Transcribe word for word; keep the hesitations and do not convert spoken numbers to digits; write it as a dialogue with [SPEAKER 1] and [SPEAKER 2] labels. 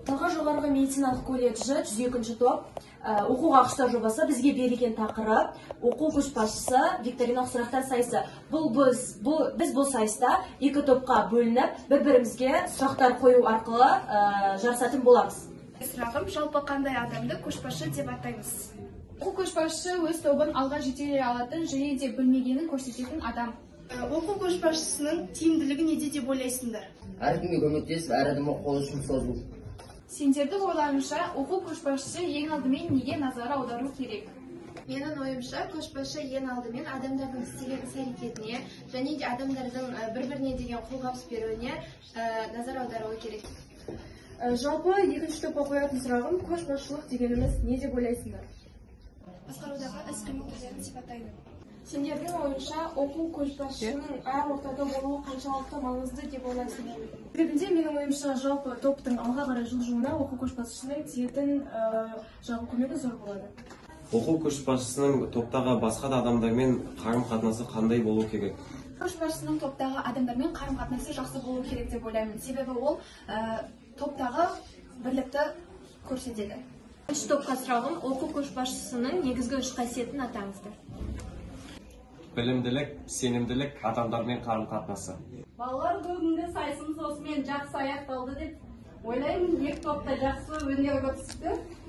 [SPEAKER 1] Талғар жоғарғы медициналық колледжі жүз екінші топ оқуға құштар жобасы бізге берілген тақырып оқу көшбасшысы викториналық сұрақтар сайысы. Бұл біз бұл біз бұл сайыста екі топқа бөлініп, бір-бірімізге сұрақтар қою арқылы жарысатын боламыз.
[SPEAKER 2] Сұрағым, жалпы қандай адамды көшбасшы деп атаймыз?
[SPEAKER 3] Оқу көшбасшысы өз тобын алға жетелей алатын, және де білмегенін көрсететін адам.
[SPEAKER 2] Оқу көшбасшысының тиімділігі неде деп ойлайсыңдар?
[SPEAKER 4] Әркімге көмектесіп, әр адамға қол ұшын созу.
[SPEAKER 3] Сендердің ойларыңша, оқу көшбасшысы ең алдымен неге назар аудару керек?
[SPEAKER 5] Менің ойымша, көшбасшы ең алдымен адамдардың істеген іс-әрекетіне және де адамдардың бір-біріне деген қолғабыс беруіне назар аударуы керек.
[SPEAKER 1] Жалпы екінші топқа қоятын сұрағым, көшбасшылық дегеніміз не деп ойлайсыңдар?
[SPEAKER 2] Басқарудағы іс-қимыл түрлерін сипаттайды.
[SPEAKER 3] Сендердің ойынша, оқу көшбасшының әр ортада болуы қаншалықты маңызды деп ойлайсыңдар?
[SPEAKER 1] Себебінде менің ойымша, жалпы топтың алға қарай жылжуына оқу көшбасшысының тиетін жалпы көмегі зор болады.
[SPEAKER 6] Оқу көшбасшысының топтағы басқа да адамдармен қарым-қатынасы қандай болу керек?
[SPEAKER 3] Көшбасшысының топтағы адамдармен қарым-қатынасы жақсы болу керек деп ойлаймын. Себебі ол топтағы бірлікті көрсетеді.
[SPEAKER 5] Үш топқа сұрағым, оқу көшбасшысының негізгі үш қасиетін атаңыздар.
[SPEAKER 6] Білімділік, сенімділік, адамдармен қарым-қатынасы.
[SPEAKER 7] Балалар бүгінгі сайысымыз осымен жақсы аяқталды деп ойлаймын. Екі топта жақсы өнер көрсетті.